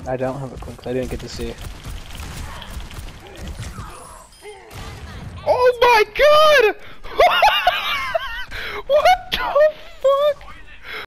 I don't have a clue 'cause I didn't get to see. Oh my god!